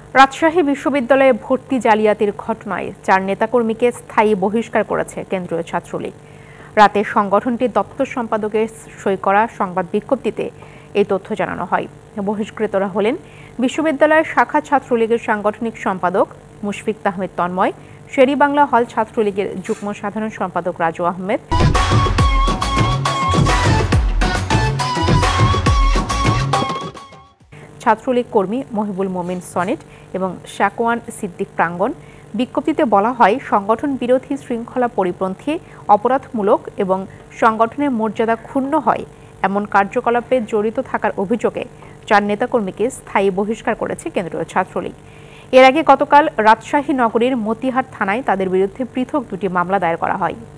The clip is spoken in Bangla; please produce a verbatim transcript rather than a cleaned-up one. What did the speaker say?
রাজশাহী বিশ্ববিদ্যালয়ে ভর্তি জালিয়াতির ঘটনায় চার নেতাকর্মীকে স্থায়ী বহিষ্কার করেছে কেন্দ্রীয় ছাত্রলীগ। রাতে সংগঠনটির দপ্তর সম্পাদকের সই করা সংবাদ বিজ্ঞপ্তিতে এই তথ্য জানানো হয়। বহিষ্কৃতরা হলেন বিশ্ববিদ্যালয়ের শাখা ছাত্রলীগের সাংগঠনিক সম্পাদক মুশফিক আহমেদ তন্ময়, শের-ই-বাংলা হল ছাত্রলীগের যুগ্ম সাধারণ সম্পাদক রাজু আহমেদ, ছাত্রলীগ কর্মী মহিবুল মোমিন সনেট এবং শাকওয়ান সিদ্দিক প্রাঙ্গণ। বিজ্ঞপ্তিতে বলা হয়, সংগঠন বিরোধী, শৃঙ্খলা পরিপন্থী, অপরাধমূলক এবং সংগঠনের মর্যাদা ক্ষুণ্ণ হয় এমন কার্যকলাপে জড়িত থাকার অভিযোগে চার নেতাকর্মীকে স্থায়ী বহিষ্কার করেছে কেন্দ্রীয় ছাত্রলীগ। এর আগে গতকাল রাজশাহী নগরীর মতিহাট থানায় তাদের বিরুদ্ধে পৃথক দুটি মামলা দায়ের করা হয়।